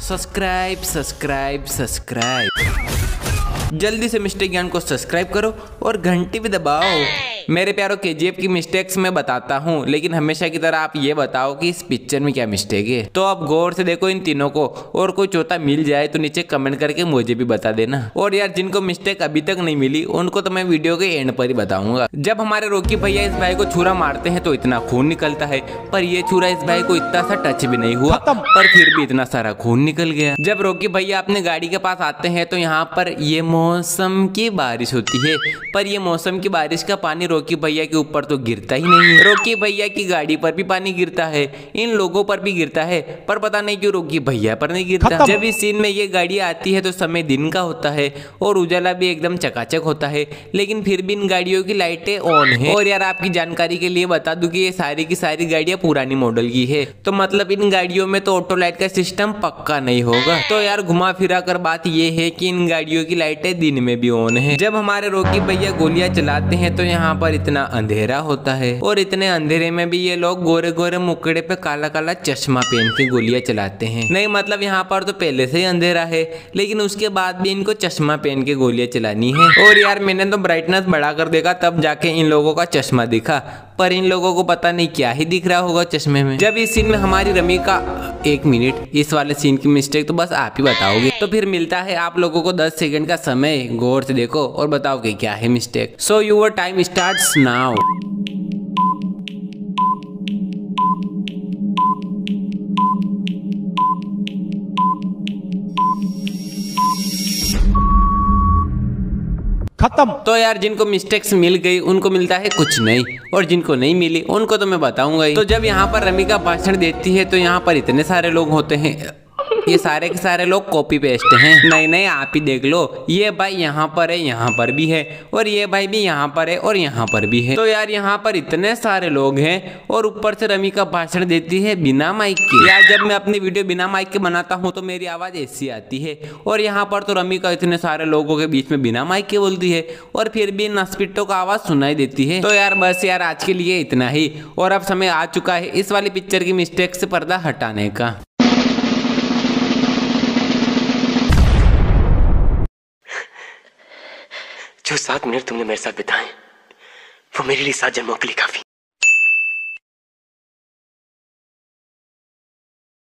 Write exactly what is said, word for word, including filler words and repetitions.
Subscribe subscribe subscribe जल्दी से mistake ज्ञान को सब्सक्राइब करो और घंटी भी दबाओ। मेरे प्यारों केजीएफ की मिस्टेक्स मैं बताता हूँ, लेकिन हमेशा की तरह आप ये बताओ कि इस पिक्चर में क्या मिस्टेक है। तो आप गौर से देखो इन तीनों को, और कोई चौथा मिल जाए तो नीचे कमेंट करके मुझे भी बता देना। और यार जिनको मिस्टेक अभी तक नहीं मिली उनको तो मैं वीडियो के एंड पर ही बताऊंगा। जब हमारे रॉकी भैया इस भाई को छुरा मारते हैं तो इतना खून निकलता है, पर ये छुरा इस भाई को इतना सा टच भी नहीं हुआ, पर फिर भी इतना सारा खून निकल गया। जब रॉकी भैया अपने गाड़ी के पास आते हैं तो यहाँ पर ये मौसम की बारिश होती है, पर ये मौसम की बारिश का पानी रॉकी भैया के ऊपर तो गिरता ही नहीं है। रॉकी भैया की गाड़ी पर भी पानी गिरता है, इन लोगों पर भी गिरता है, पर पता नहीं क्यों रॉकी भैया पर नहीं गिरता। जब इस सीन में ये गाड़ी आती है तो समय दिन का होता है और उजाला भी एकदम चकाचक होता है, लेकिन फिर भी इन गाड़ियों की लाइटें ऑन है। और यार आपकी जानकारी के लिए बता दूं कि ये सारी की सारी गाड़ियां पुरानी मॉडल की है, तो मतलब इन गाड़ियों में तो ऑटो लाइट का सिस्टम पक्का नहीं होगा। तो यार घुमा फिरा कर बात ये है कि इन गाड़ियों की लाइटें दिन में भी ऑन है। जब हमारे रॉकी भैया गोलियां चलाते हैं तो यहाँ पर इतना अंधेरा होता है, और इतने अंधेरे में भी ये लोग गोरे गोरे मुकड़े पे काला काला चश्मा पहन के गोलियां चलाते हैं। नहीं मतलब यहाँ पर तो पहले से ही अंधेरा है, लेकिन उसके बाद भी इनको चश्मा पहन के गोलियां चलानी है। और यार मैंने तो ब्राइटनेस बढ़ा कर देखा तब जाके इन लोगों का चश्मा दिखा, पर इन लोगों को पता नहीं क्या ही दिख रहा होगा चश्मे में। जब इस सीन में हमारी रमी का एक मिनट इस वाले सीन की मिस्टेक तो बस आप ही बताओगे, तो फिर मिलता है आप लोगों को दस सेकंड का समय, गौर से देखो और बताओ कि क्या है mistake. So your time starts now. खत्म। तो यार जिनको मिस्टेक्स मिल गई उनको मिलता है कुछ नहीं, और जिनको नहीं मिली उनको तो मैं बताऊंगा ही। तो जब यहाँ पर रमी का भाषण देती है तो यहाँ पर इतने सारे लोग होते हैं, ये सारे के सारे लोग कॉपी पेस्ट हैं। नहीं नहीं आप ही देख लो, ये भाई यहाँ पर है, यहाँ पर भी है, और ये भाई भी यहाँ पर है और यहाँ पर भी है। तो यार यहाँ पर इतने सारे लोग हैं और ऊपर से रमी का भाषण देती है बिना माइक के। यार जब मैं अपनी वीडियो बिना माइक के बनाता हूँ तो मेरी आवाज़ ऐसी आती है, और यहाँ पर तो रमी का इतने सारे लोगों के बीच में बिना माइक के बोलती है और फिर भी नस्पिट्टों का आवाज़ सुनाई देती है। तो यार बस यार आज के लिए इतना ही, और अब समय आ चुका है इस वाली पिक्चर की मिस्टेक से पर्दा हटाने का। जो सात मिनट तुमने मेरे साथ बिताए वो मेरे लिए सात जन्मों के लिए काफी।